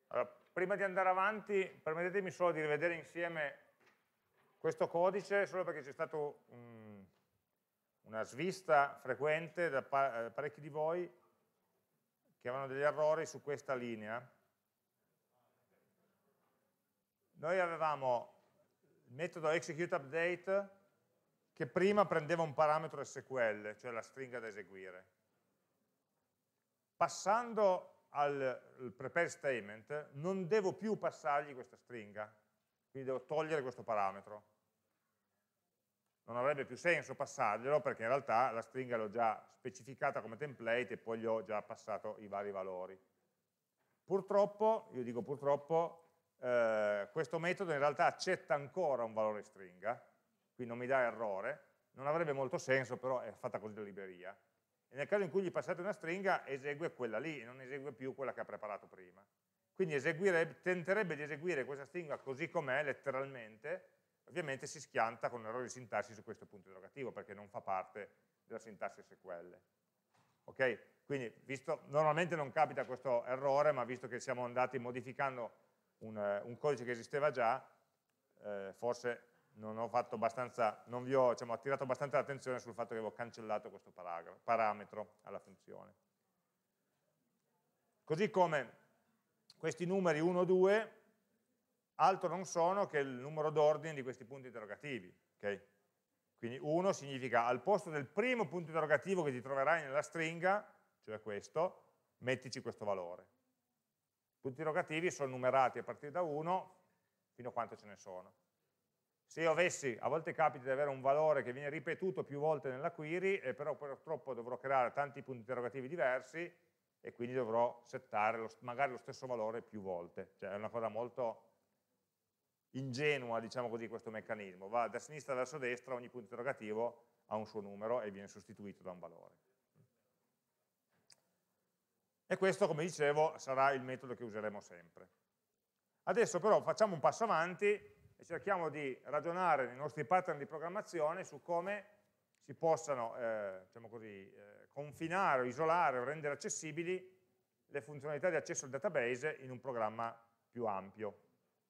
Allora, prima di andare avanti, permettetemi solo di rivedere insieme questo codice, solo perché c'è stata una svista frequente da parecchi di voi che avevano degli errori su questa linea. Noi avevamo il metodo executeUpdate che prima prendeva un parametro SQL, cioè la stringa da eseguire. Passando al prepare statement non devo più passargli questa stringa, quindi devo togliere questo parametro. Non avrebbe più senso passarglielo perché in realtà la stringa l'ho già specificata come template e poi gli ho già passato i vari valori. Purtroppo, io dico purtroppo, questo metodo in realtà accetta ancora un valore stringa, quindi non mi dà errore, non avrebbe molto senso, però è fatta così la libreria. E nel caso in cui gli passate una stringa esegue quella lì e non esegue più quella che ha preparato prima. Quindi tenterebbe di eseguire questa stringa così com'è, letteralmente, ovviamente si schianta con un errore di sintassi su questo punto interrogativo perché non fa parte della sintassi SQL. Ok? Quindi normalmente non capita questo errore, ma visto che siamo andati modificando un codice che esisteva già, forse non vi ho attirato abbastanza l'attenzione sul fatto che avevo cancellato questo parametro alla funzione. Così come questi numeri 1, 2, altro non sono che il numero d'ordine di questi punti interrogativi. Okay? Quindi 1 significa al posto del primo punto interrogativo che ti troverai nella stringa, cioè questo, mettici questo valore. I punti interrogativi sono numerati a partire da 1 fino a quanto ce ne sono. Se io avessi, a volte capita di avere un valore che viene ripetuto più volte nella query, e però purtroppo dovrò creare tanti punti interrogativi diversi e quindi dovrò settare magari lo stesso valore più volte. Cioè è una cosa molto ingenua, diciamo così, questo meccanismo. Va da sinistra verso destra, ogni punto interrogativo ha un suo numero e viene sostituito da un valore. E questo, come dicevo, sarà il metodo che useremo sempre. Adesso però facciamo un passo avanti e cerchiamo di ragionare nei nostri pattern di programmazione su come si possano diciamo così, confinare, o isolare o rendere accessibili le funzionalità di accesso al database in un programma più ampio.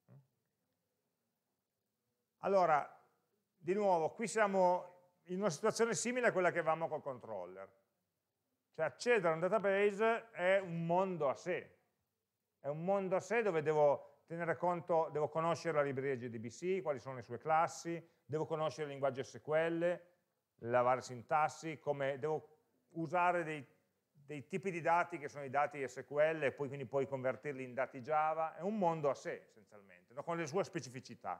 Allora, di nuovo, qui siamo in una situazione simile a quella che avevamo col controller. Cioè accedere a un database è un mondo a sé. È un mondo a sé dove devo tenere conto, devo conoscere la libreria JDBC, quali sono le sue classi, devo conoscere il linguaggio SQL, la varia sintassi, devo usare dei tipi di dati che sono i dati SQL e poi quindi puoi convertirli in dati Java. È un mondo a sé, essenzialmente, no? Con le sue specificità.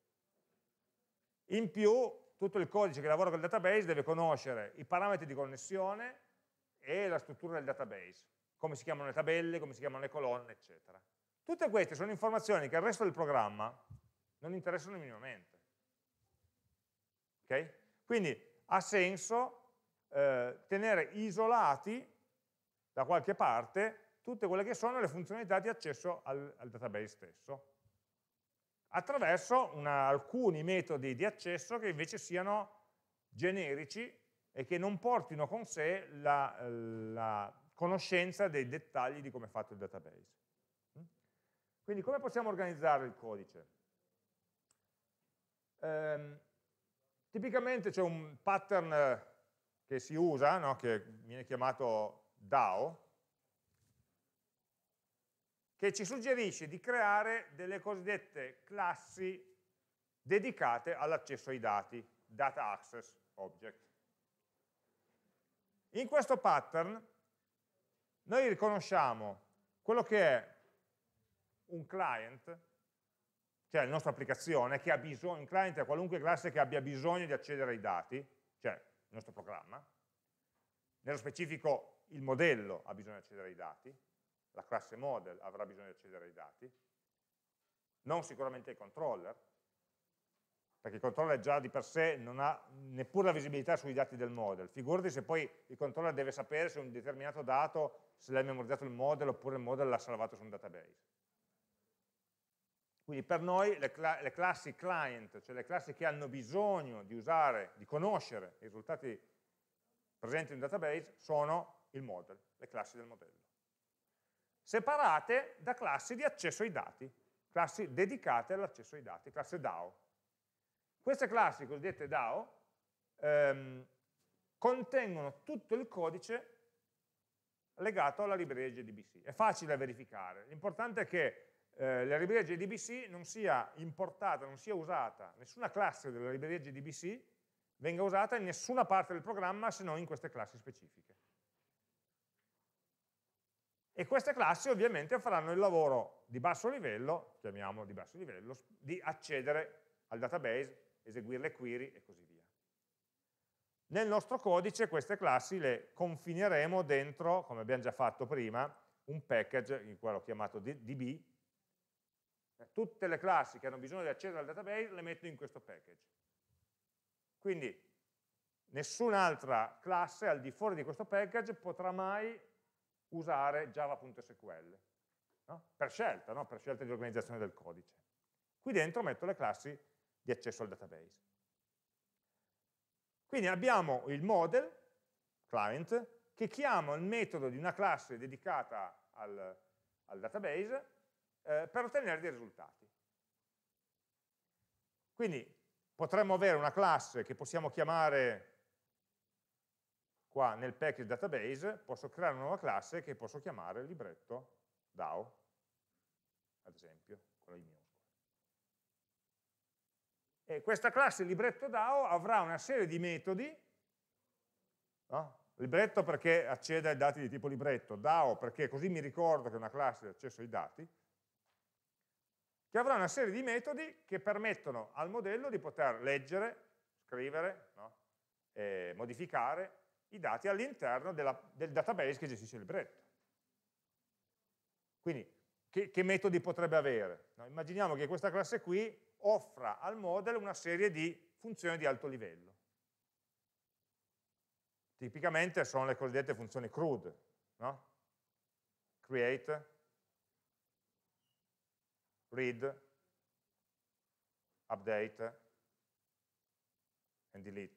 In più, tutto il codice che lavora con il database deve conoscere i parametri di connessione e la struttura del database, come si chiamano le tabelle, come si chiamano le colonne, eccetera. Tutte queste sono informazioni che al resto del programma non interessano minimamente. Okay? Quindi ha senso tenere isolati da qualche parte tutte quelle che sono le funzionalità di accesso al database stesso, attraverso alcuni metodi di accesso che invece siano generici e che non portino con sé la conoscenza dei dettagli di come è fatto il database. Quindi come possiamo organizzare il codice? Tipicamente c'è un pattern che si usa, no? Che viene chiamato DAO, che ci suggerisce di creare delle cosiddette classi dedicate all'accesso ai dati, Data Access Object. In questo pattern noi riconosciamo quello che è un client, cioè la nostra applicazione, che ha bisogno, un client è qualunque classe che abbia bisogno di accedere ai dati, cioè il nostro programma. Nello specifico il modello ha bisogno di accedere ai dati, la classe model avrà bisogno di accedere ai dati, non sicuramente il controller, perché il controller già di per sé non ha neppure la visibilità sui dati del model. Figurati se poi il controller deve sapere se un determinato dato, se l'ha memorizzato il model oppure il model l'ha salvato su un database. Quindi per noi le classi client, cioè le classi che hanno bisogno di usare, di conoscere i risultati presenti in un database, sono il model, le classi del modello. separate da classi di accesso ai dati, classi dedicate all'accesso ai dati, classe DAO. Queste classi cosiddette DAO contengono tutto il codice legato alla libreria JDBC. È facile da verificare. L'importante è che la libreria JDBC non sia importata, non sia usata, nessuna classe della libreria JDBC venga usata in nessuna parte del programma se non in queste classi specifiche. E queste classi ovviamente faranno il lavoro di basso livello, chiamiamolo di basso livello, di accedere al database, eseguire le query e così via. Nel nostro codice queste classi le confineremo dentro, come abbiamo già fatto prima, un package, in cui l'ho chiamato DB. Tutte le classi che hanno bisogno di accedere al database le metto in questo package. Quindi nessun'altra classe al di fuori di questo package potrà mai usare java.sql, no? Per scelta, no? Per scelta di organizzazione del codice. Qui dentro metto le classi di accesso al database. Quindi abbiamo il model, client, che chiama il metodo di una classe dedicata al database per ottenere dei risultati. Quindi potremmo avere una classe che possiamo chiamare qua nel package database, posso creare una nuova classe che posso chiamare libretto DAO, ad esempio, con la I minuscola. E questa classe libretto DAO avrà una serie di metodi, no? Libretto perché accede ai dati di tipo libretto, DAO perché così mi ricordo che è una classe di accesso ai dati, che avrà una serie di metodi che permettono al modello di poter leggere, scrivere, no? E modificare i dati all'interno del database che gestisce il libretto. Quindi, che metodi potrebbe avere? No? Immaginiamo che questa classe qui offra al model una serie di funzioni di alto livello. Tipicamente sono le cosiddette funzioni CRUD, no? Create, read, update and delete.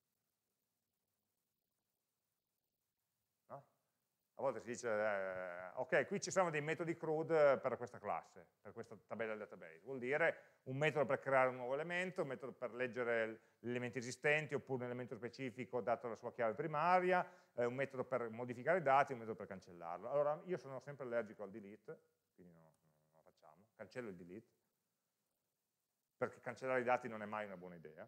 No? A volte si dice, ok, qui ci sono dei metodi CRUD per questa classe, per questa tabella del database. Vuol dire un metodo per creare un nuovo elemento, un metodo per leggere gli elementi esistenti, oppure un elemento specifico dato la sua chiave primaria, un metodo per modificare i dati, un metodo per cancellarlo. Allora, io sono sempre allergico al delete, quindi non lo facciamo, cancello il delete, perché cancellare i dati non è mai una buona idea.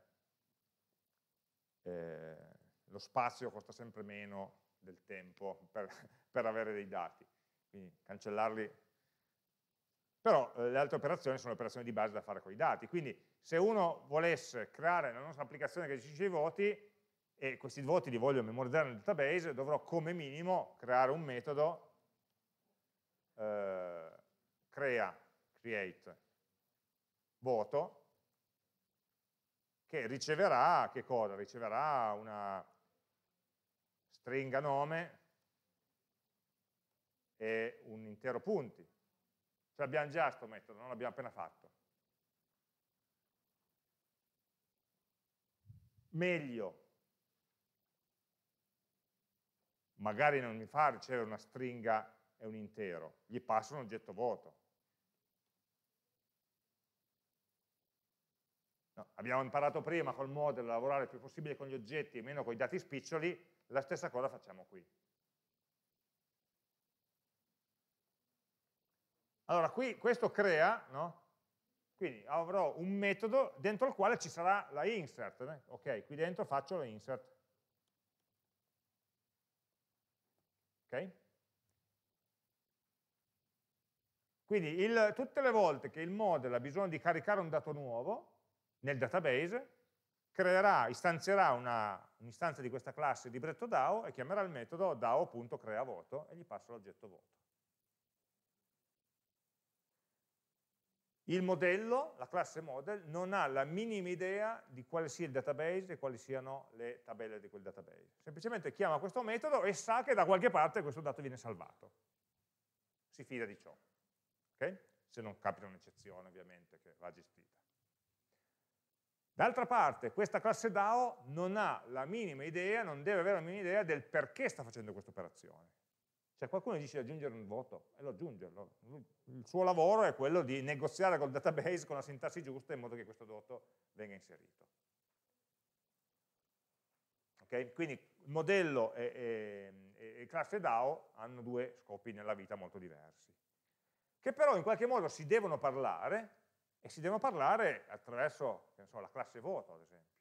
Lo spazio costa sempre meno del tempo per avere dei dati, quindi cancellarli. Però le altre operazioni sono le operazioni di base da fare con i dati, quindi se uno volesse creare la nostra applicazione che gestisce i voti e questi voti li voglio memorizzare nel database, dovrò come minimo creare un metodo create voto che riceverà, che cosa? Riceverà una stringa nome e un intero punti. Cioè abbiamo già questo metodo, non l'abbiamo appena fatto. Meglio, magari non mi fa ricevere una stringa e un intero, gli passo un oggetto vuoto. No, abbiamo imparato prima col model a lavorare il più possibile con gli oggetti e meno con i dati spiccioli, la stessa cosa facciamo qui. Allora, qui questo crea, no? Quindi avrò un metodo dentro il quale ci sarà la insert. Ok, qui dentro faccio la insert. Ok? Quindi tutte le volte che il model ha bisogno di caricare un dato nuovo nel database, istanzierà un'istanza di questa classe libretto DAO e chiamerà il metodo DAO.creaVoto e gli passa l'oggetto voto. Il modello, la classe model, non ha la minima idea di quale sia il database e quali siano le tabelle di quel database. Semplicemente chiama questo metodo e sa che da qualche parte questo dato viene salvato. Si fida di ciò. Okay? Se non capita un'eccezione, ovviamente, che va gestita. D'altra parte, questa classe DAO non ha la minima idea, non deve avere la minima idea del perché sta facendo questa operazione. Cioè qualcuno dice di aggiungere un voto e lo aggiunge. Il suo lavoro è quello di negoziare col database con la sintassi giusta in modo che questo voto venga inserito. Okay? Quindi il modello e classe DAO hanno due scopi nella vita molto diversi, che però in qualche modo si devono parlare, e si devono parlare attraverso, che ne so, la classe voto, ad esempio.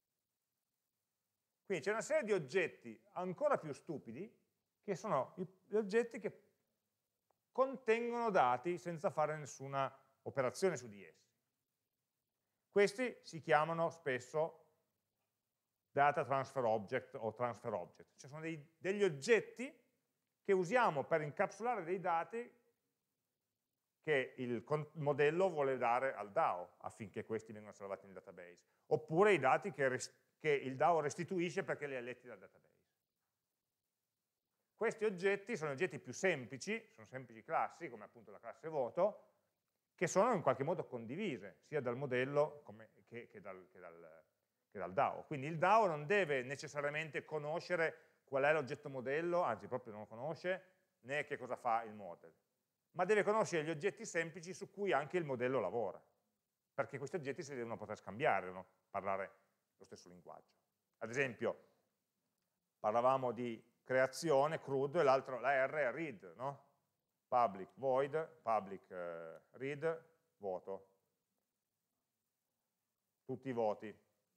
Quindi c'è una serie di oggetti ancora più stupidi, che sono gli oggetti che contengono dati senza fare nessuna operazione su di essi. Questi si chiamano spesso data transfer object o transfer object, cioè sono degli oggetti che usiamo per incapsulare dei dati che il modello vuole dare al DAO affinché questi vengano salvati nel database, oppure i dati che il DAO restituisce perché li ha letti dal database. Questi oggetti sono oggetti più semplici, sono semplici classi, come appunto la classe voto, che sono in qualche modo condivise, sia dal modello che dal DAO. Quindi il DAO non deve necessariamente conoscere qual è l'oggetto modello, anzi proprio non lo conosce, né che cosa fa il model, ma deve conoscere gli oggetti semplici su cui anche il modello lavora, perché questi oggetti si devono poter scambiare, devono parlare lo stesso linguaggio. Ad esempio, parlavamo di creazione, CRUD, e la R è read, no? Public void, public read, voto. Tutti i voti.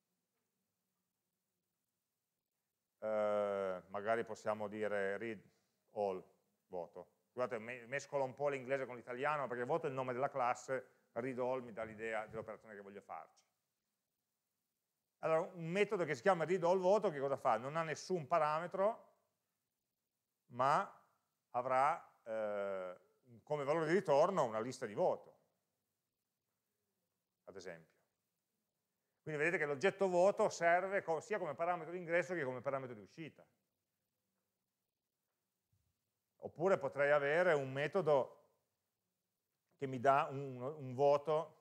Magari possiamo dire read all, voto. Scusate, mescolo un po' l'inglese con l'italiano, perché voto è il nome della classe, read all mi dà l'idea dell'operazione che voglio farci. Allora, un metodo che si chiama read all voto, che cosa fa? Non ha nessun parametro, ma avrà come valore di ritorno una lista di voto, ad esempio. Quindi vedete che l'oggetto voto serve sia come parametro di ingresso che come parametro di uscita. Oppure potrei avere un metodo che mi dà un voto,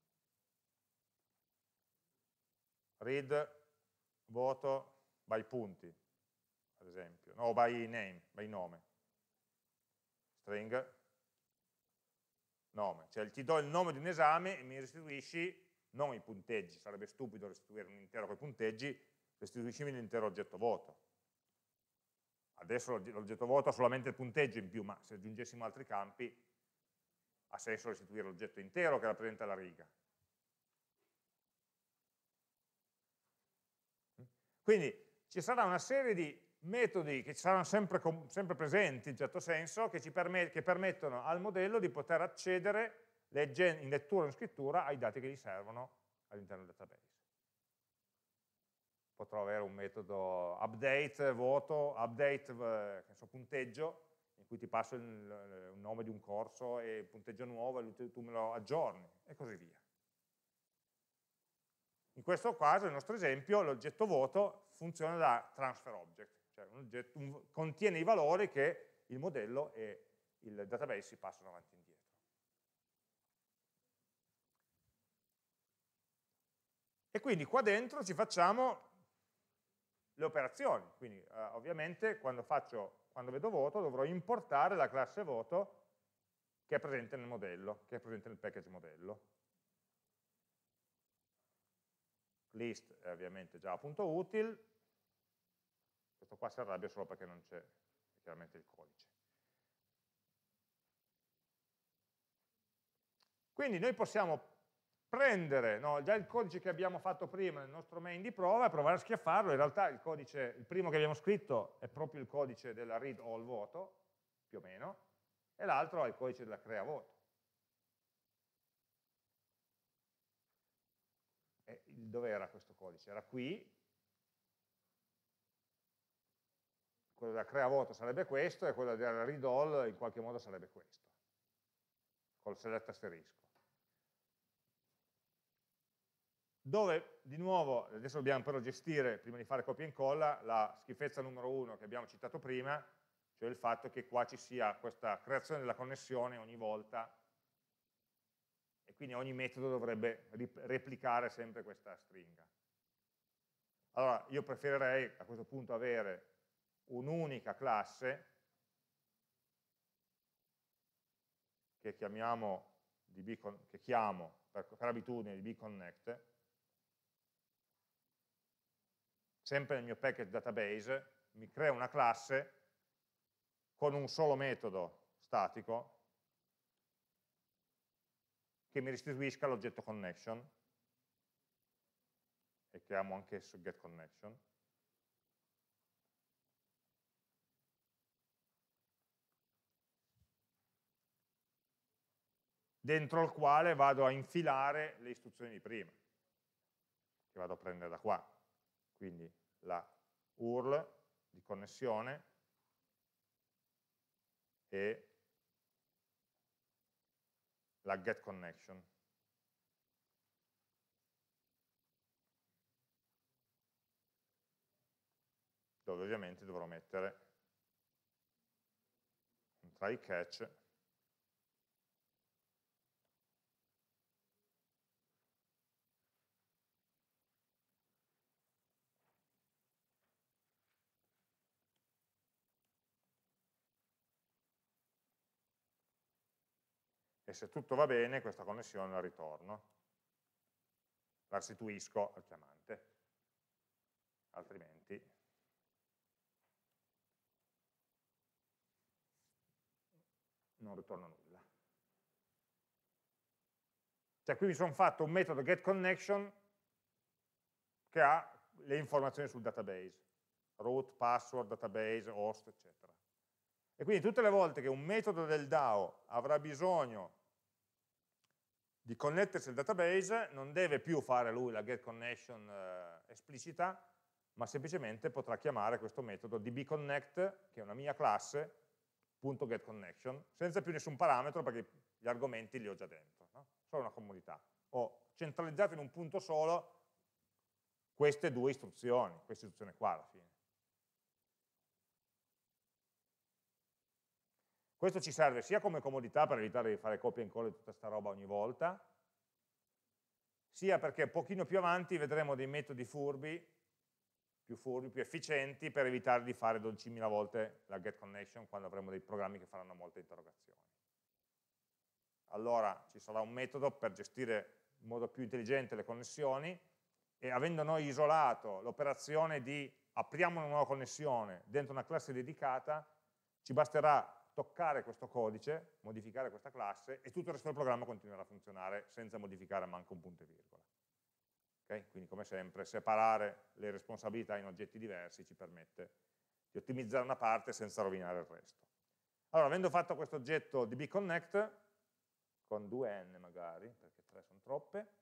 read voto by punti, ad esempio, no, o by name, by nome, string, nome, cioè ti do il nome di un esame e mi restituisci non i punteggi, sarebbe stupido restituire un intero con i punteggi, restituiscimi l'intero oggetto voto. Adesso l'oggetto voto ha solamente il punteggio in più, ma se aggiungessimo altri campi ha senso restituire l'oggetto intero che rappresenta la riga. Quindi ci sarà una serie di metodi che ci saranno sempre presenti in certo senso, che permettono al modello di poter accedere in lettura o in scrittura ai dati che gli servono all'interno del database. Potrò avere un metodo update voto, update punteggio, in cui ti passo il nome di un corso e il punteggio nuovo e tu me lo aggiorni, e così via. In questo caso, nel nostro esempio, l'oggetto voto funziona da transfer object, cioè contiene i valori che il modello e il database si passano avanti e indietro. E quindi qua dentro ci facciamo le operazioni, quindi ovviamente quando vedo voto dovrò importare la classe voto che è presente nel modello, che è presente nel package modello. List è ovviamente Java.util, questo qua si arrabbia solo perché non c'è chiaramente il codice. Quindi noi possiamo prendere già il codice che abbiamo fatto prima nel nostro main di prova e provare a schiaffarlo. In realtà il primo che abbiamo scritto è proprio il codice della read all voto, più o meno, e l'altro è il codice della crea voto. E dove era questo codice? Era qui. Quello della crea voto sarebbe questo e quello della read all in qualche modo sarebbe questo, col select asterisco. Dove, di nuovo, adesso dobbiamo però gestire, prima di fare copia e incolla, la schifezza numero 1 che abbiamo citato prima, cioè il fatto che qua ci sia questa creazione della connessione ogni volta, e quindi ogni metodo dovrebbe replicare sempre questa stringa. Allora, io preferirei a questo punto avere un'unica classe che chiamo per abitudine dbconnect, sempre nel mio package database, mi crea una classe con un solo metodo statico che mi restituisca l'oggetto connection, e chiamo anche getConnection. Dentro il quale vado a infilare le istruzioni di prima, che vado a prendere da qua. Quindi la URL di connessione e la getConnection. Dove ovviamente dovrò mettere un try catch e se tutto va bene questa connessione la ritorno, la restituisco al chiamante, altrimenti non ritorna nulla. Cioè qui mi sono fatto un metodo getConnection che ha le informazioni sul database, root, password, database, host, eccetera. E quindi tutte le volte che un metodo del DAO avrà bisogno di connettersi al database, non deve più fare lui la getConnection esplicita, ma semplicemente potrà chiamare questo metodo dbconnect, che è una mia classe, .getConnection, senza più nessun parametro perché gli argomenti li ho già dentro, no? Solo una comodità. Ho centralizzato in un punto solo queste due istruzioni, questa istruzione qua alla fine. Questo ci serve sia come comodità per evitare di fare copia e incolla di tutta questa roba ogni volta, sia perché un pochino più avanti vedremo dei metodi furbi, più efficienti, per evitare di fare 12.000 volte la getConnection quando avremo dei programmi che faranno molte interrogazioni. Allora ci sarà un metodo per gestire in modo più intelligente le connessioni, e avendo noi isolato l'operazione di apriamo una nuova connessione dentro una classe dedicata, ci basterà toccare questo codice, modificare questa classe, e tutto il resto del programma continuerà a funzionare senza modificare manco un punto e virgola. Okay? Quindi come sempre separare le responsabilità in oggetti diversi ci permette di ottimizzare una parte senza rovinare il resto. Allora, avendo fatto questo oggetto dbconnect, con 2n magari, perché 3 sono troppe,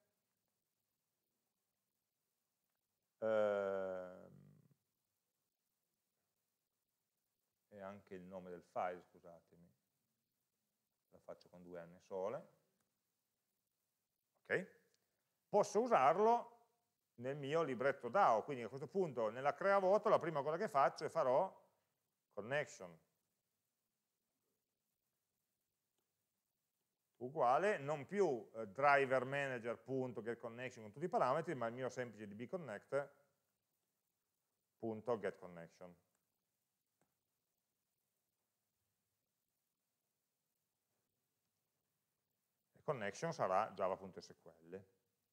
e anche il nome del file, scusatemi, lo faccio con 2n sole, ok? Posso usarlo nel mio libretto DAO, quindi a questo punto nella crea voto la prima cosa che faccio è farò connection uguale, non più driver manager.getConnection con tutti i parametri, ma il mio semplice dbconnect.getConnection. E connection sarà java.sql.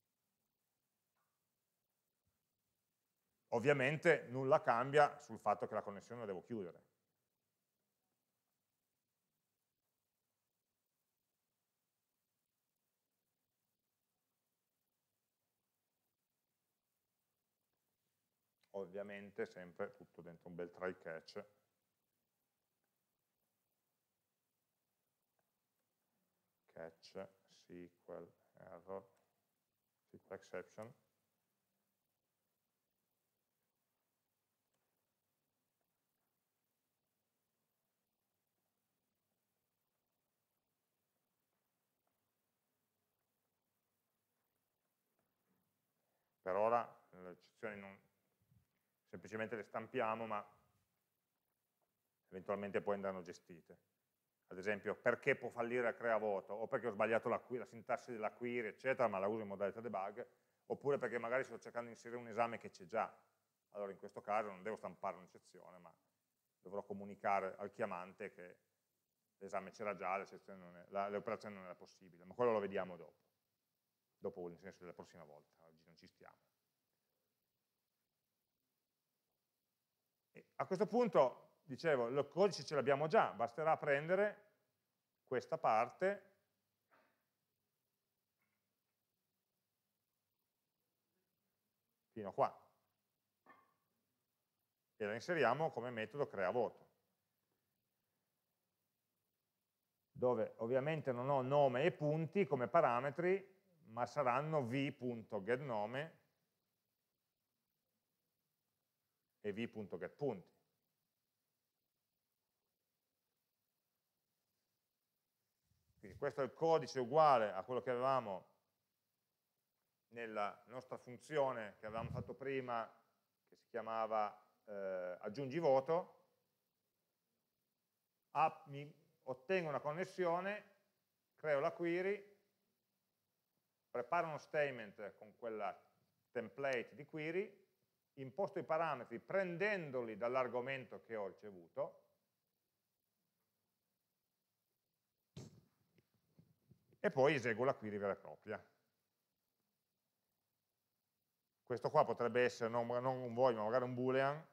Ovviamente nulla cambia sul fatto che la connessione la devo chiudere. Ovviamente sempre tutto dentro un bel try catch. Catch, SQL, error, SQL exception. Per ora le eccezioni non, semplicemente le stampiamo, ma eventualmente poi andranno gestite. Ad esempio, perché può fallire la crea voto, o perché ho sbagliato la sintassi della query, eccetera, ma la uso in modalità debug, oppure perché magari sto cercando di inserire un esame che c'è già. Allora in questo caso non devo stampare un'eccezione, ma dovrò comunicare al chiamante che l'esame c'era già, l'operazione non era possibile, ma quello lo vediamo dopo nel senso della prossima volta, oggi non ci stiamo. E a questo punto, dicevo, il codice ce l'abbiamo già, basterà prendere questa parte fino a qua e la inseriamo come metodo creaVoto, dove ovviamente non ho nome e punti come parametri, ma saranno v.getNome e v.getPunti. Quindi questo è il codice uguale a quello che avevamo nella nostra funzione che avevamo fatto prima, che si chiamava aggiungi voto. Mi ottengo una connessione, creo la query, preparo uno statement con quella template di query, imposto i parametri prendendoli dall'argomento che ho ricevuto e poi eseguo la query vera e propria. Questo qua potrebbe essere non un void, ma magari un boolean,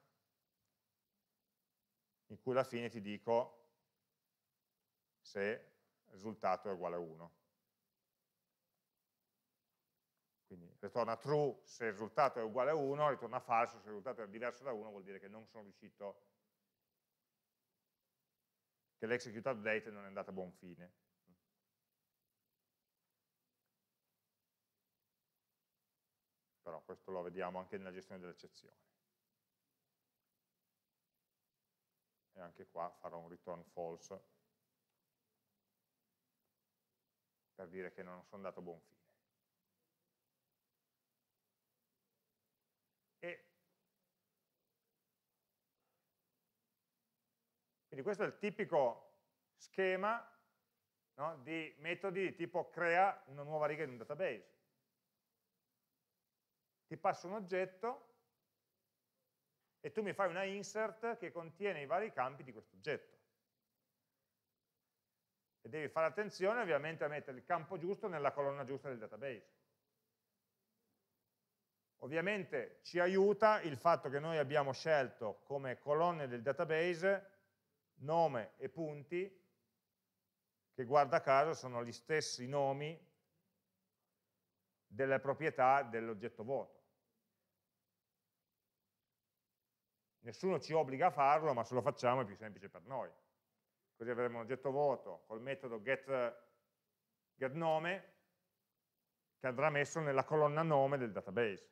in cui alla fine ti dico se il risultato è uguale a 1. Quindi ritorna true se il risultato è uguale a 1, ritorna falso se il risultato è diverso da 1, vuol dire che non sono riuscito, che l'execute update non è andata a buon fine. Però questo lo vediamo anche nella gestione delle eccezioni. E anche qua farò un return false per dire che non sono andato a buon fine. Quindi questo è il tipico schema, no, di metodi di tipo crea una nuova riga in un database. Ti passo un oggetto e tu mi fai una insert che contiene i vari campi di questo oggetto. E devi fare attenzione ovviamente a mettere il campo giusto nella colonna giusta del database. Ovviamente ci aiuta il fatto che noi abbiamo scelto come colonne del database nome e punti, che guarda caso sono gli stessi nomi delle proprietà dell'oggetto vuoto. Nessuno ci obbliga a farlo, ma se lo facciamo è più semplice per noi. Così avremo un oggetto vuoto col metodo getNome che andrà messo nella colonna nome del database.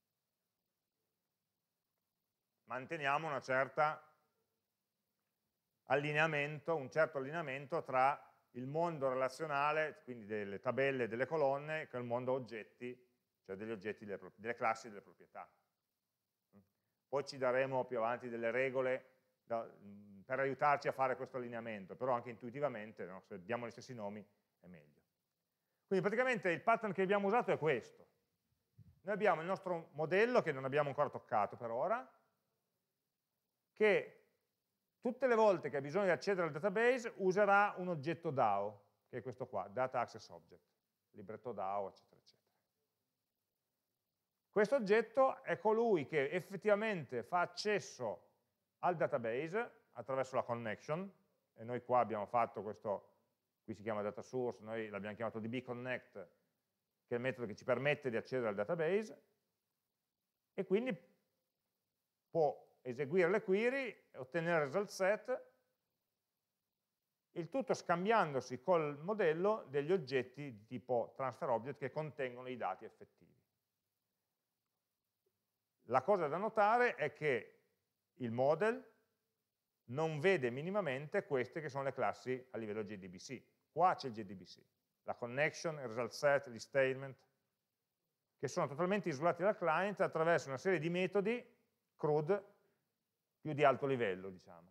Manteniamo un certo allineamento tra il mondo relazionale, quindi delle tabelle e delle colonne, con il mondo oggetti, cioè degli oggetti, delle classi e delle proprietà. Poi ci daremo più avanti delle regole per aiutarci a fare questo allineamento, però anche intuitivamente, no, se diamo gli stessi nomi è meglio. Quindi praticamente il pattern che abbiamo usato è questo. Noi abbiamo il nostro modello, che non abbiamo ancora toccato per ora, che tutte le volte che ha bisogno di accedere al database userà un oggetto DAO, che è questo qua, Data Access Object, libretto DAO, eccetera, eccetera. Questo oggetto è colui che effettivamente fa accesso al database attraverso la connection, e noi qua abbiamo fatto questo, qui si chiama data source, noi l'abbiamo chiamato dbconnect, che è il metodo che ci permette di accedere al database, e quindi può eseguire le query, ottenere il result set, il tutto scambiandosi col modello degli oggetti di tipo transfer object che contengono i dati effettivi. La cosa da notare è che il model non vede minimamente queste che sono le classi a livello JDBC. Qua c'è il JDBC, la connection, il result set, gli statement, che sono totalmente isolati dal client attraverso una serie di metodi CRUD più di alto livello, diciamo.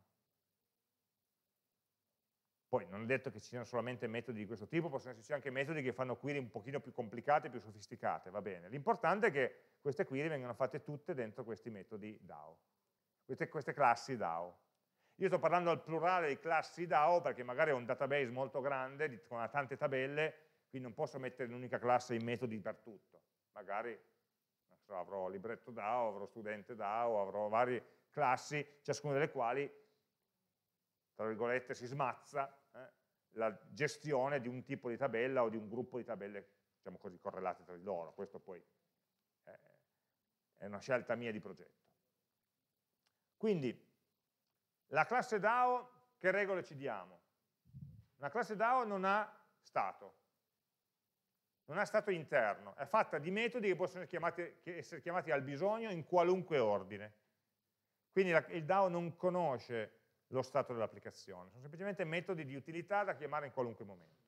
Poi non è detto che ci siano solamente metodi di questo tipo, possono esserci anche metodi che fanno query un pochino più complicate, più sofisticate, va bene. L'importante è che queste query vengano fatte tutte dentro questi metodi DAO, queste classi DAO. Io sto parlando al plurale di classi DAO perché magari ho un database molto grande con tante tabelle, quindi non posso mettere in un'unica classe i metodi per tutto. Magari non so, avrò libretto DAO, avrò studente DAO, avrò varie classi, ciascuna delle quali, tra virgolette, si smazza la gestione di un tipo di tabella o di un gruppo di tabelle, diciamo così, correlate tra di loro. Questo poi è una scelta mia di progetto. Quindi, la classe DAO, che regole ci diamo? Una classe DAO non ha stato, non ha stato interno, è fatta di metodi che possono essere chiamati al bisogno in qualunque ordine. Quindi il DAO non conosce lo stato dell'applicazione, sono semplicemente metodi di utilità da chiamare in qualunque momento.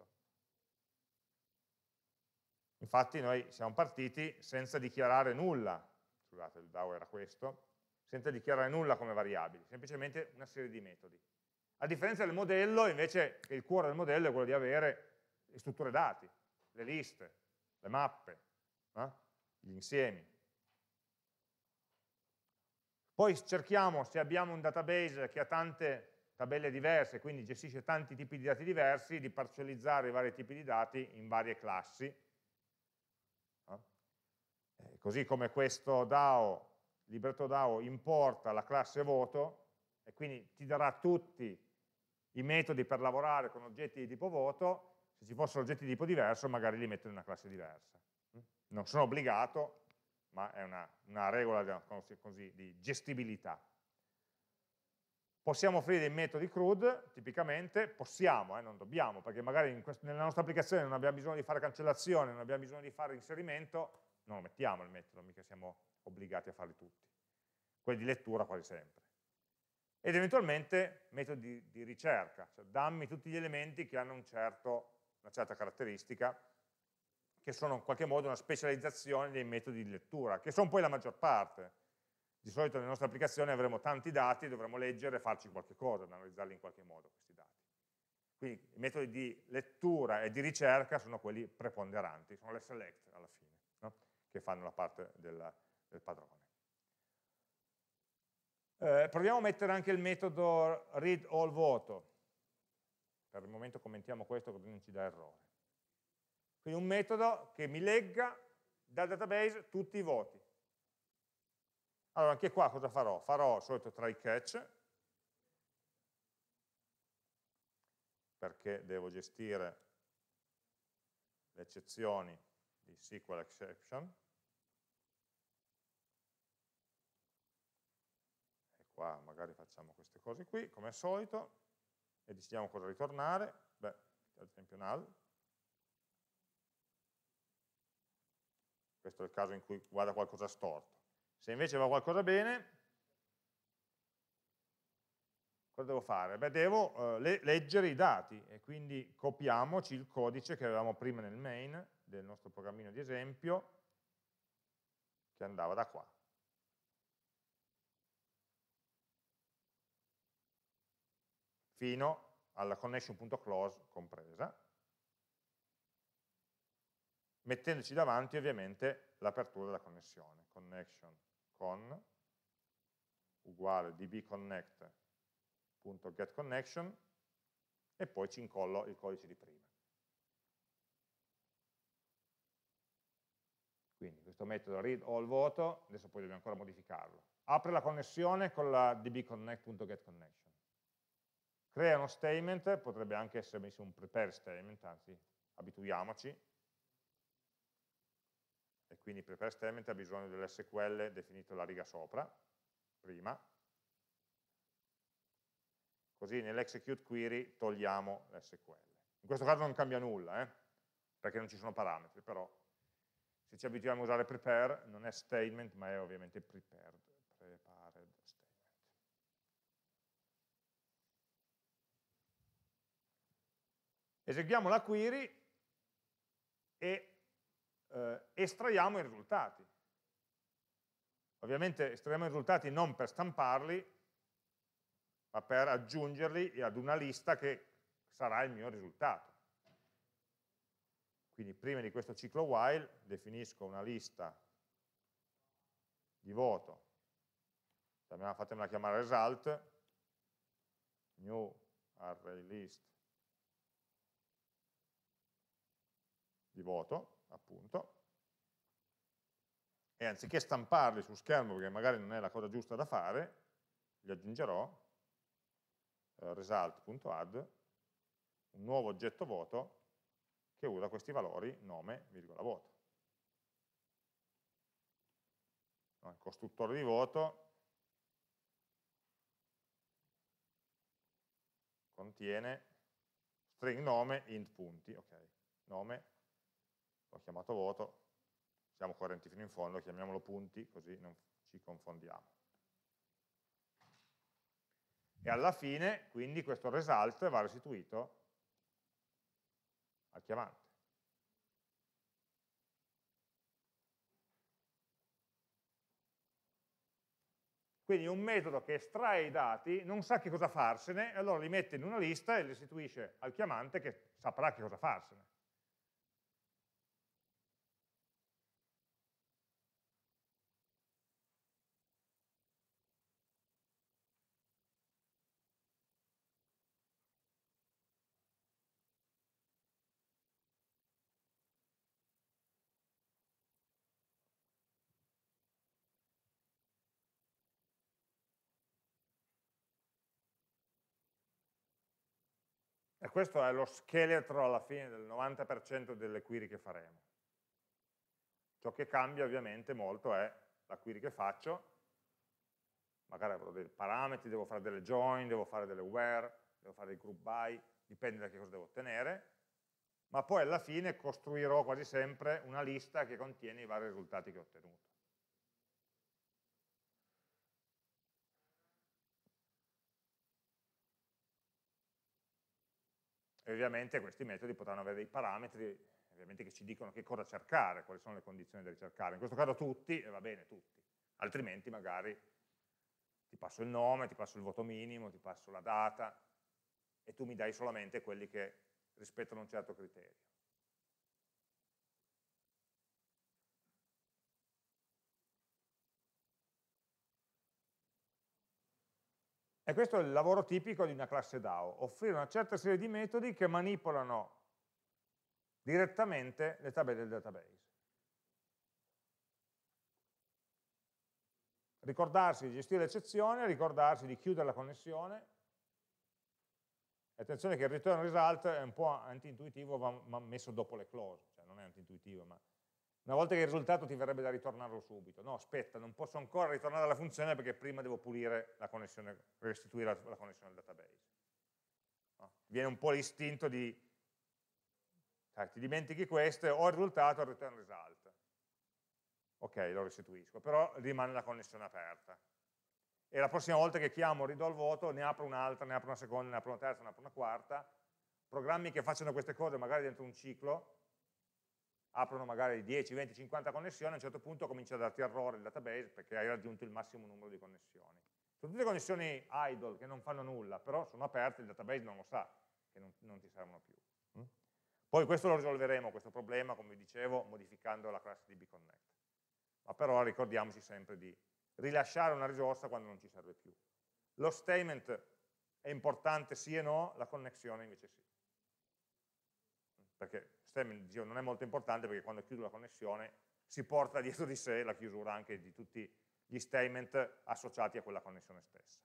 Infatti noi siamo partiti senza dichiarare nulla, scusate, il DAO era questo, senza dichiarare nulla come variabili, semplicemente una serie di metodi. A differenza del modello, invece, il cuore del modello è quello di avere le strutture dati, le liste, le mappe, gli insiemi. Poi cerchiamo, se abbiamo un database che ha tante tabelle diverse, quindi gestisce tanti tipi di dati diversi, di parcellizzare i vari tipi di dati in varie classi. Così come questo DAO, libretto DAO, importa la classe voto e quindi ti darà tutti i metodi per lavorare con oggetti di tipo voto. Se ci fossero oggetti di tipo diverso magari li metto in una classe diversa. Non sono obbligato, ma è una regola così, di gestibilità. Possiamo offrire dei metodi CRUD, tipicamente, possiamo, non dobbiamo, perché magari nella nostra applicazione non abbiamo bisogno di fare cancellazione, non abbiamo bisogno di fare inserimento, non lo mettiamo il metodo, mica siamo obbligati a farli tutti. Quelli di lettura quasi sempre. Ed eventualmente metodi di ricerca, cioè dammi tutti gli elementi che hanno una certa caratteristica, che sono in qualche modo una specializzazione dei metodi di lettura, che sono poi la maggior parte. Di solito nelle nostre applicazioni avremo tanti dati, dovremo leggere e farci qualche cosa, analizzarli in qualche modo questi dati. Quindi i metodi di lettura e di ricerca sono quelli preponderanti, sono le select alla fine, no? Che fanno la parte del padrone. Proviamo a mettere anche il metodo read all voto. Per il momento commentiamo questo così non ci dà errore. Quindi un metodo che mi legga dal database tutti i voti. Allora anche qua cosa farò? Farò il solito try catch, perché devo gestire le eccezioni di SQL exception. E qua magari facciamo queste cose qui, come al solito, e decidiamo cosa ritornare. Beh, ad esempio null. Questo è il caso in cui vada qualcosa storto. Se invece va qualcosa bene, cosa devo fare? Beh, devo leggere i dati e quindi copiamoci il codice che avevamo prima nel main del nostro programmino di esempio, che andava da qua. Fino alla connection.close compresa, mettendoci davanti ovviamente l'apertura della connessione. Connection con uguale dbconnect.getConnection e poi ci incollo il codice di prima. Quindi questo metodo read all voto, adesso poi dobbiamo ancora modificarlo. Apre la connessione con la dbconnect.getConnection. Crea uno statement, potrebbe anche essere un prepare statement, anzi abituiamoci, e quindi prepare statement ha bisogno dell'SQL definito la riga sopra, prima, così nell'execute query togliamo l'SQL. In questo caso non cambia nulla, perché non ci sono parametri, però se ci abituiamo a usare prepare non è statement, ma è ovviamente prepared statement. Eseguiamo la query e estraiamo i risultati. Ovviamente estraiamo i risultati non per stamparli, ma per aggiungerli ad una lista che sarà il mio risultato. Quindi prima di questo ciclo while definisco una lista di voto, fatemela chiamare result, new array list di voto, appunto, e anziché stamparli su schermo, perché magari non è la cosa giusta da fare, gli aggiungerò result.add, un nuovo oggetto voto che usa questi valori nome, virgola, voto. No, il costruttore di voto contiene string nome int punti, ok, nome, l'ho chiamato voto, siamo coerenti fino in fondo, chiamiamolo punti, così non ci confondiamo. E alla fine, quindi, questo result va restituito al chiamante. Quindi un metodo che estrae i dati, non sa che cosa farsene, e allora li mette in una lista e li restituisce al chiamante che saprà che cosa farsene. E questo è lo scheletro alla fine del 90% delle query che faremo. Ciò che cambia ovviamente molto è la query che faccio, magari avrò dei parametri, devo fare delle join, devo fare delle where, devo fare dei group by, dipende da che cosa devo ottenere, ma poi alla fine costruirò quasi sempre una lista che contiene i vari risultati che ho ottenuto. E ovviamente questi metodi potranno avere dei parametri ovviamente che ci dicono che cosa cercare, quali sono le condizioni da ricercare. In questo caso tutti, e va bene tutti, altrimenti magari ti passo il nome, ti passo il voto minimo, ti passo la data, e tu mi dai solamente quelli che rispettano un certo criterio. E questo è il lavoro tipico di una classe DAO, offrire una certa serie di metodi che manipolano direttamente le tabelle del database. Ricordarsi di gestire l'eccezione, ricordarsi di chiudere la connessione. E attenzione che il return result è un po' anti-intuitivo, ma messo dopo le clause, cioè non è anti-intuitivo, ma una volta che il risultato ti verrebbe da ritornarlo subito. No, aspetta, non posso ancora ritornare alla funzione perché prima devo pulire la connessione, restituire la connessione al database. No? Viene un po' l'istinto di, ti dimentichi questo, ho il risultato, il return result. Ok, lo restituisco, però rimane la connessione aperta. E la prossima volta che chiamo ridò il voto, ne apro un'altra, ne apro una seconda, ne apro una terza, ne apro una quarta. Programmi che facciano queste cose magari dentro un ciclo, aprono magari 10, 20, 50 connessioni, a un certo punto comincia a darti errore il database perché hai raggiunto il massimo numero di connessioni. Sono tutte connessioni idle, che non fanno nulla, però sono aperte, il database non lo sa, che non ti servono più. Poi questo lo risolveremo, questo problema, come vi dicevo, modificando la classe dbconnect. Ma però ricordiamoci sempre di rilasciare una risorsa quando non ci serve più. Lo statement è importante sì e no, la connessione invece sì. Perché il statement dicevo, non è molto importante perché quando chiudo la connessione si porta dietro di sé la chiusura anche di tutti gli statement associati a quella connessione stessa.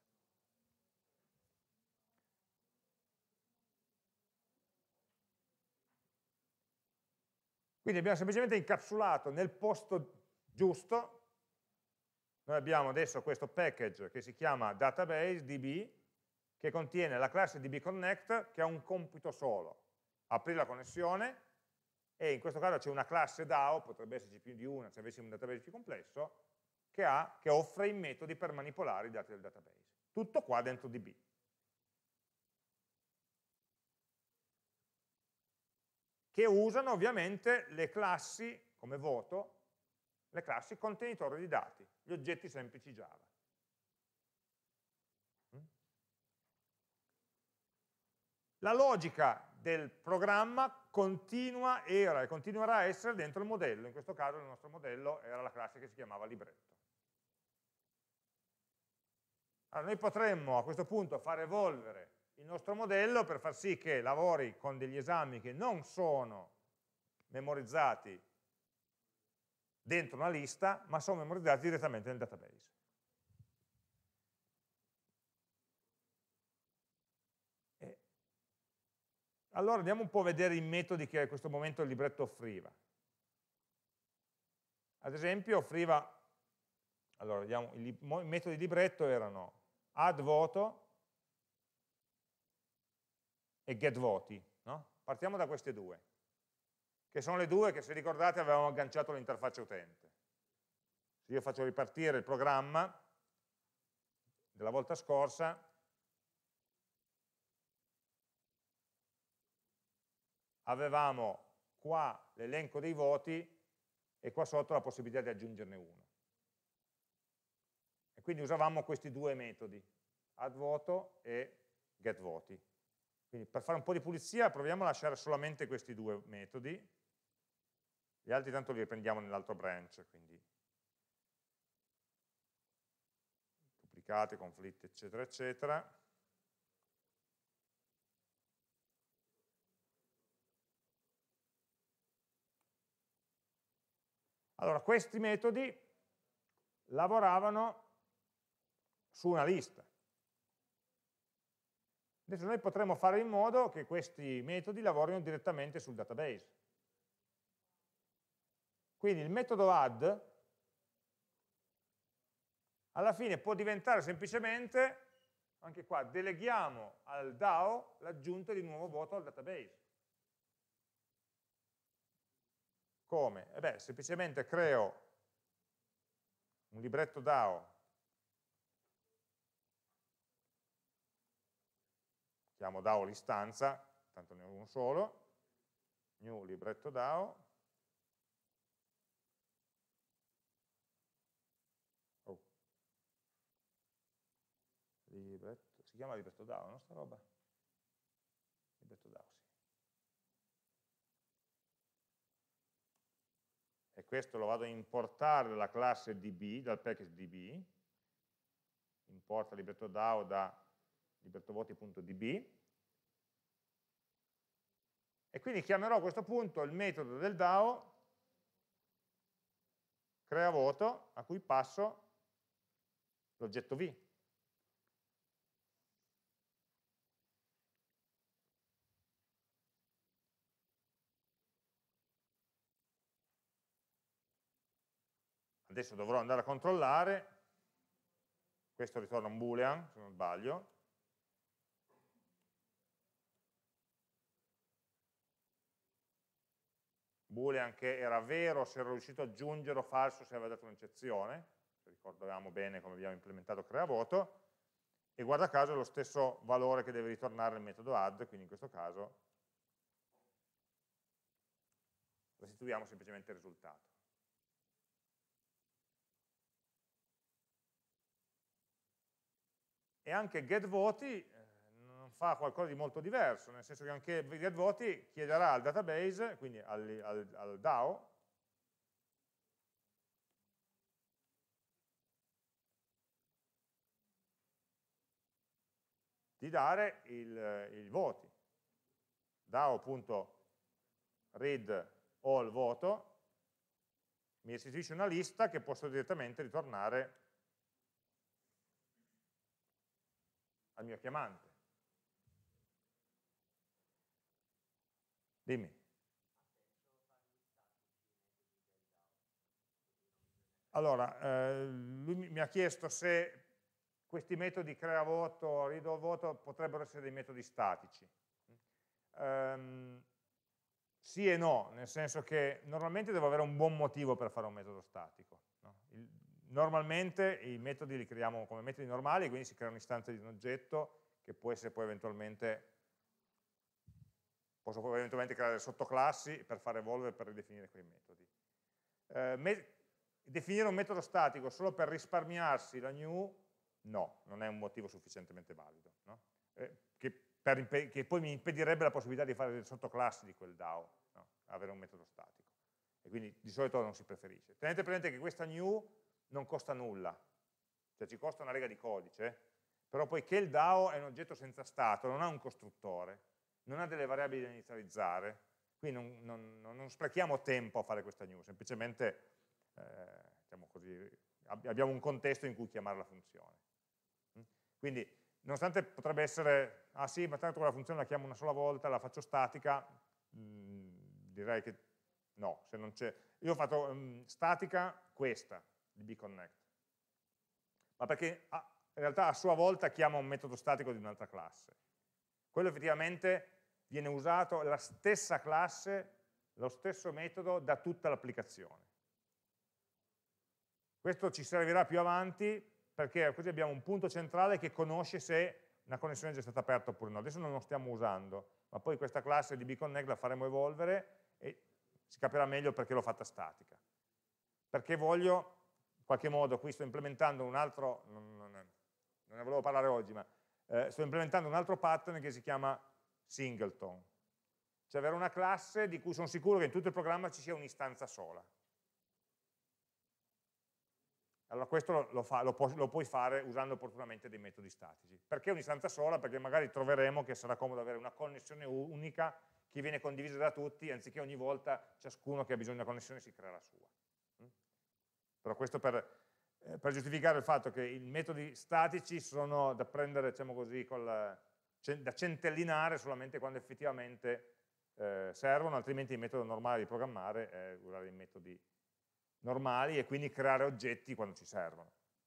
Quindi abbiamo semplicemente incapsulato nel posto giusto. Noi abbiamo adesso questo package che si chiama database db, che contiene la classe dbConnect che ha un compito solo, aprire la connessione, e in questo caso c'è una classe DAO, potrebbe esserci più di una se avessimo un database più complesso, che offre i metodi per manipolare i dati del database. Tutto qua dentro db. Che usano ovviamente le classi come voto, le classi contenitori di dati, gli oggetti semplici Java. La logica del programma continua, era e continuerà a essere dentro il modello. In questo caso il nostro modello era la classe che si chiamava libretto. Allora, noi potremmo a questo punto far evolvere il nostro modello per far sì che lavori con degli esami che non sono memorizzati dentro una lista, ma sono memorizzati direttamente nel database. Allora andiamo un po' a vedere i metodi che a questo momento il libretto offriva. Ad esempio offriva, allora vediamo, i metodi di libretto erano add voto e get voti, no? Partiamo da queste due, che sono le due che, se ricordate, avevamo agganciato all'interfaccia utente. Se io faccio ripartire il programma della volta scorsa, avevamo qua l'elenco dei voti e qua sotto la possibilità di aggiungerne uno. E quindi usavamo questi due metodi, add voto e get voti. Quindi per fare un po' di pulizia proviamo a lasciare solamente questi due metodi, gli altri tanto li riprendiamo nell'altro branch, quindi duplicati, conflitti, eccetera, eccetera. Allora, questi metodi lavoravano su una lista. Adesso noi potremmo fare in modo che questi metodi lavorino direttamente sul database. Quindi il metodo add alla fine può diventare semplicemente, anche qua, deleghiamo al DAO l'aggiunta di un nuovo voto al database. Come? Semplicemente creo un libretto DAO, chiamo DAO l'istanza, tanto ne ho uno solo, new libretto DAO, si chiama libretto DAO, no sta roba? Libretto DAO, sì. E questo lo vado a importare dalla classe DB, dal package DB, importa libretto DAO da librettovoti.db, e quindi chiamerò a questo punto il metodo del DAO crea voto a cui passo l'oggetto V. Adesso dovrò andare a controllare, questo ritorna un boolean, se non sbaglio, boolean che era vero se ero riuscito ad aggiungere o falso se aveva dato un'eccezione, se ricordavamo bene come abbiamo implementato crea voto, e guarda caso è lo stesso valore che deve ritornare il metodo add, quindi in questo caso restituiamo semplicemente il risultato. E anche getVoti non fa qualcosa di molto diverso, nel senso che anche getVoti chiederà al database, quindi al DAO, di dare i voti. DAO.read all voto mi restituisce una lista che posso direttamente ritornare al mio chiamante. Dimmi. Allora, lui mi ha chiesto se questi metodi crea voto, read all voto potrebbero essere dei metodi statici. Sì e no, nel senso che normalmente devo avere un buon motivo per fare un metodo statico. No? Normalmente i metodi li creiamo come metodi normali, quindi si crea un'istanza di un oggetto che può essere poi eventualmente, posso poi eventualmente creare sottoclassi per fare evolvere, per ridefinire quei metodi. Definire un metodo statico solo per risparmiarsi la new, no, non è un motivo sufficientemente valido, no? Che poi mi impedirebbe la possibilità di fare delle sottoclassi di quel DAO, no? Avere un metodo statico. E quindi di solito non si preferisce. Tenete presente che questa new non costa nulla, cioè ci costa una riga di codice, però poiché il DAO è un oggetto senza stato, non ha un costruttore, non ha delle variabili da inizializzare, qui non sprechiamo tempo a fare questa new, semplicemente diciamo così, abbiamo un contesto in cui chiamare la funzione. Quindi, nonostante potrebbe essere, ah sì, ma tanto quella funzione la chiamo una sola volta, la faccio statica, direi che no, se non c'è. Io ho fatto statica questa, dbconnect, ma perché in realtà a sua volta chiama un metodo statico di un'altra classe. Quello effettivamente viene usato, la stessa classe, lo stesso metodo da tutta l'applicazione. Questo ci servirà più avanti perché così abbiamo un punto centrale che conosce se una connessione è già stata aperta oppure no. Adesso non lo stiamo usando, ma poi questa classe dbconnect la faremo evolvere e si capirà meglio perché l'ho fatta statica. Perché voglio, in qualche modo, qui sto implementando un altro, non ne volevo parlare oggi, ma sto implementando un altro pattern che si chiama singleton, cioè avere una classe di cui sono sicuro che in tutto il programma ci sia un'istanza sola. Allora questo lo puoi fare usando opportunamente dei metodi statici. Perché un'istanza sola? Perché magari troveremo che sarà comodo avere una connessione unica che viene condivisa da tutti, anziché ogni volta ciascuno che ha bisogno di una connessione si crea la sua. Però questo per giustificare il fatto che i metodi statici sono da prendere, diciamo così, da centellinare solamente quando effettivamente servono, altrimenti il metodo normale di programmare è usare i metodi normali e quindi creare oggetti quando ci servono,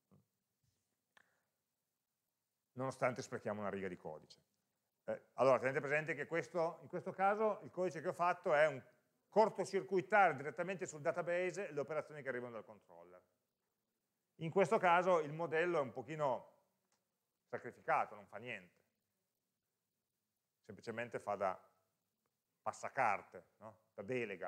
nonostante sprechiamo una riga di codice. Allora, tenete presente che in questo caso il codice che ho fatto è un cortocircuitare direttamente sul database le operazioni che arrivano dal controller. In questo caso il modello è un pochino sacrificato, non fa niente, semplicemente fa da passacarte, no? Da delega.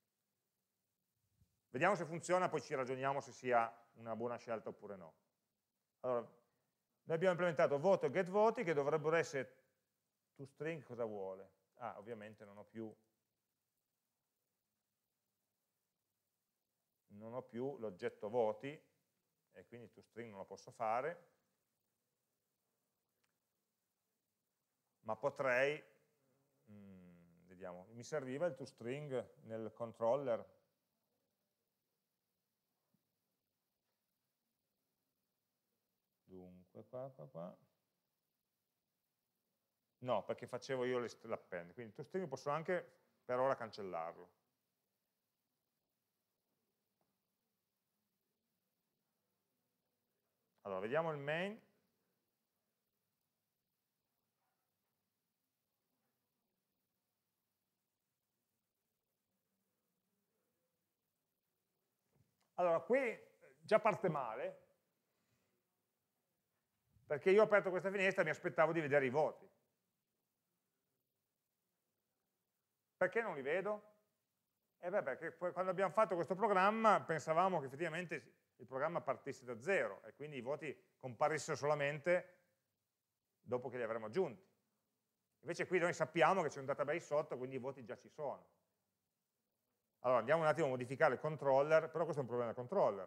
Vediamo se funziona, poi ci ragioniamo se sia una buona scelta oppure no. Allora, noi abbiamo implementato voto e getVoti che dovrebbero essere toString cosa vuole? Ah, ovviamente non ho più l'oggetto voti e quindi toString non lo posso fare, ma potrei, vediamo, mi serviva il toString nel controller. Dunque, qua. No, perché facevo io l'append, quindi il toString posso anche per ora cancellarlo. Allora, vediamo il main. Allora, qui già parte male, perché io ho aperto questa finestra e mi aspettavo di vedere i voti. Perché non li vedo? Perché quando abbiamo fatto questo programma pensavamo che effettivamente il programma partisse da zero e quindi i voti comparissero solamente dopo che li avremo aggiunti. Invece qui noi sappiamo che c'è un database sotto, quindi i voti già ci sono. Allora andiamo un attimo a modificare il controller, però questo è un problema del controller,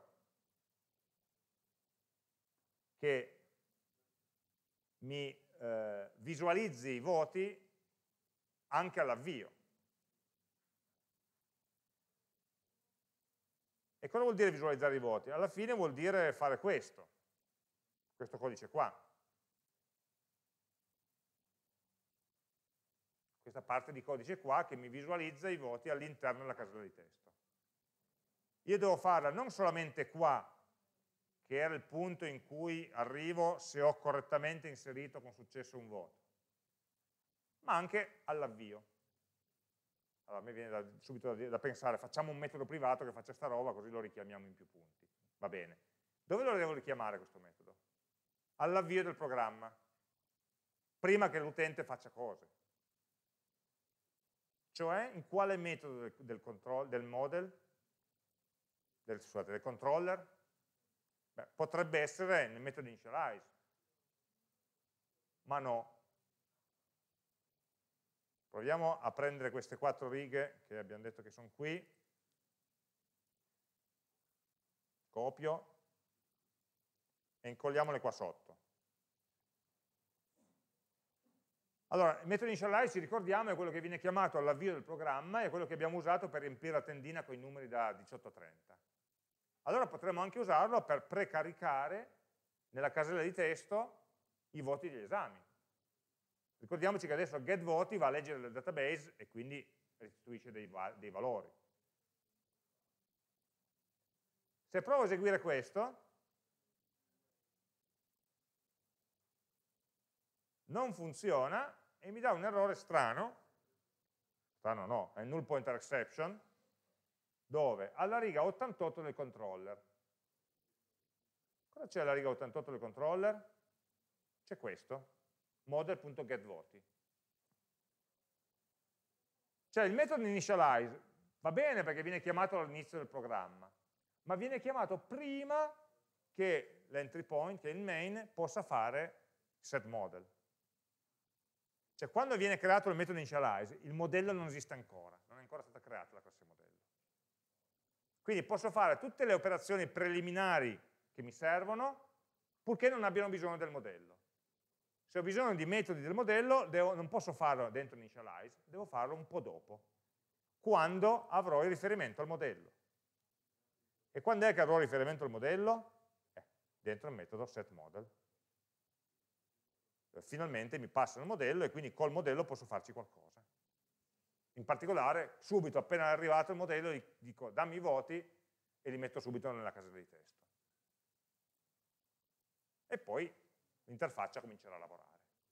che mi visualizzi i voti anche all'avvio. E cosa vuol dire visualizzare i voti? Alla fine vuol dire fare questo codice qua. Questa parte di codice qua che mi visualizza i voti all'interno della casella di testo. Io devo farla non solamente qua, che era il punto in cui arrivo se ho correttamente inserito con successo un voto, ma anche all'avvio. Allora, a me viene subito da pensare, facciamo un metodo privato che faccia sta roba, così lo richiamiamo in più punti. Va bene. Dove lo devo richiamare questo metodo? All'avvio del programma, prima che l'utente faccia cose. Cioè, in quale metodo del model, del controller? Beh, potrebbe essere nel metodo initialize, ma no. Proviamo a prendere queste 4 righe che abbiamo detto che sono qui, copio e incolliamole qua sotto. Allora, il metodo initialize, ci ricordiamo, è quello che viene chiamato all'avvio del programma, è quello che abbiamo usato per riempire la tendina con i numeri da 18 a 30. Allora potremmo anche usarlo per precaricare nella casella di testo i voti degli esami. Ricordiamoci che adesso getVoti va a leggere il database e quindi restituisce dei valori. Se provo a eseguire questo, non funziona e mi dà un errore strano no, è null pointer exception, dove alla riga 88 del controller. Cosa c'è alla riga 88 del controller? C'è questo, model.getVoti. Cioè il metodo initialize va bene perché viene chiamato all'inizio del programma, ma viene chiamato prima che l'entry point, che il main, possa fare setModel. Cioè quando viene creato il metodo initialize, il modello non esiste ancora, non è ancora stata creata la classe modello. Quindi posso fare tutte le operazioni preliminari che mi servono, purché non abbiano bisogno del modello. Se ho bisogno di metodi del modello, non posso farlo dentro initialize, devo farlo un po' dopo, quando avrò il riferimento al modello. E quando è che avrò il riferimento al modello? Dentro il metodo setModel. Finalmente mi passa il modello e quindi col modello posso farci qualcosa. In particolare, subito, appena è arrivato il modello, dico dammi i voti e li metto subito nella casella di testo. E poi l'interfaccia comincerà a lavorare.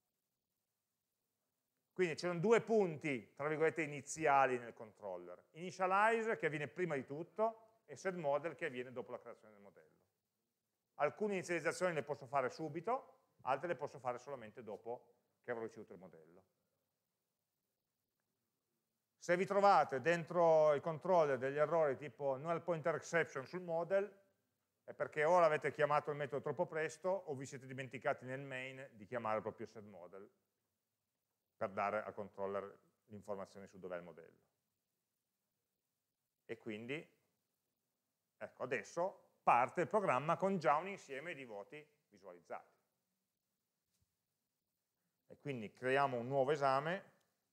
Quindi ci sono due punti, tra virgolette, iniziali nel controller. Initialize, che avviene prima di tutto, e setModel, che avviene dopo la creazione del modello. Alcune inizializzazioni le posso fare subito, altre le posso fare solamente dopo che avrò ricevuto il modello. Se vi trovate dentro il controller degli errori tipo null pointer exception sul model, è perché o l'avete chiamato il metodo troppo presto o vi siete dimenticati nel main di chiamare proprio setModel per dare al controller l'informazione su dov'è il modello. E quindi, ecco, adesso parte il programma con già un insieme di voti visualizzati. E quindi creiamo un nuovo esame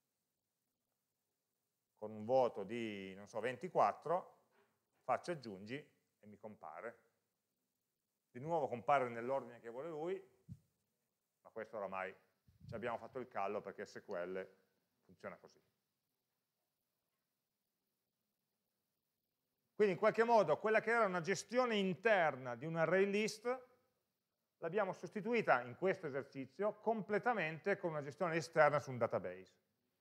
con un voto di, non so, 24, faccio aggiungi e mi compare. Di nuovo compare nell'ordine che vuole lui, ma questo oramai ci abbiamo fatto il callo perché SQL funziona così. Quindi in qualche modo quella che era una gestione interna di un array list l'abbiamo sostituita in questo esercizio completamente con una gestione esterna su un database.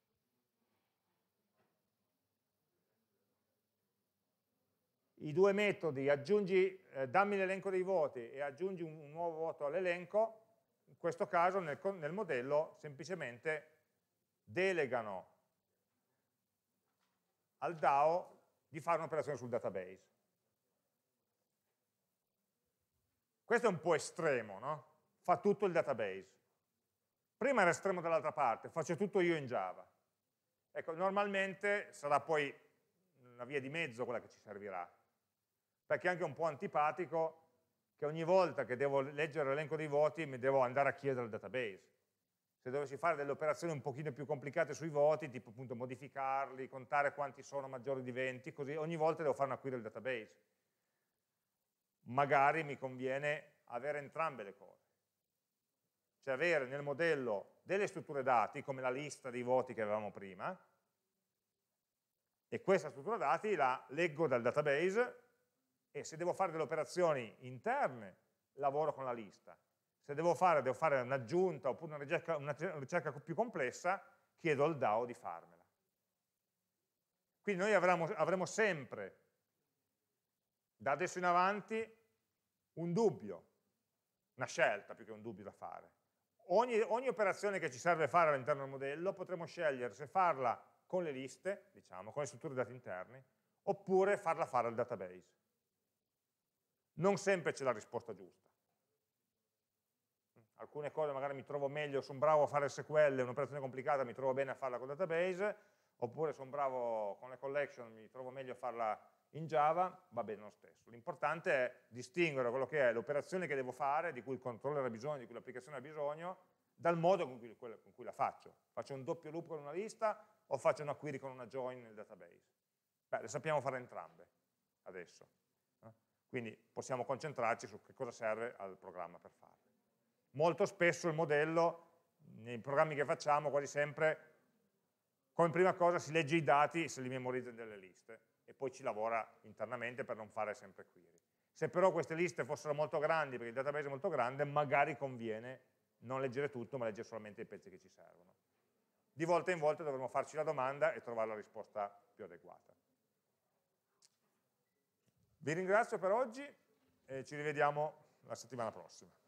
I due metodi, dammi l'elenco dei voti e aggiungi un nuovo voto all'elenco, in questo caso nel modello semplicemente delegano al DAO di fare un'operazione sul database. Questo è un po' estremo, no? Fa tutto il database. Prima era estremo dall'altra parte, faccio tutto io in Java. Ecco, normalmente sarà poi una via di mezzo quella che ci servirà, perché è anche un po' antipatico che ogni volta che devo leggere l'elenco dei voti mi devo andare a chiedere al database. Se dovessi fare delle operazioni un pochino più complicate sui voti, tipo appunto modificarli, contare quanti sono maggiori di 20, così ogni volta devo fare una query al database. Magari mi conviene avere entrambe le cose. Cioè avere nel modello delle strutture dati, come la lista dei voti che avevamo prima, e questa struttura dati la leggo dal database, e se devo fare delle operazioni interne, lavoro con la lista. Se devo fare un'aggiunta oppure una ricerca più complessa, chiedo al DAO di farmela. Quindi noi avremo sempre, da adesso in avanti, un dubbio, una scelta più che un dubbio da fare. Ogni operazione che ci serve fare all'interno del modello potremo scegliere se farla con le liste, diciamo, con le strutture dati interne, oppure farla fare al database. Non sempre c'è la risposta giusta. Alcune cose magari mi trovo meglio, sono bravo a fare SQL, un'operazione complicata mi trovo bene a farla col database, oppure sono bravo con le collection, mi trovo meglio a farla in Java, va bene lo stesso. L'importante è distinguere quello che è l'operazione che devo fare, di cui il controller ha bisogno, di cui l'applicazione ha bisogno, dal modo con cui la faccio. Faccio un doppio loop con una lista o faccio una query con una join nel database? Beh, le sappiamo fare entrambe adesso. Quindi possiamo concentrarci su che cosa serve al programma per farlo. Molto spesso il modello, nei programmi che facciamo, quasi sempre, come prima cosa si legge i dati e se li memorizza in delle liste e poi ci lavora internamente per non fare sempre query. Se però queste liste fossero molto grandi, perché il database è molto grande, magari conviene non leggere tutto, ma leggere solamente i pezzi che ci servono. Di volta in volta dovremo farci la domanda e trovare la risposta più adeguata. Vi ringrazio per oggi e ci rivediamo la settimana prossima.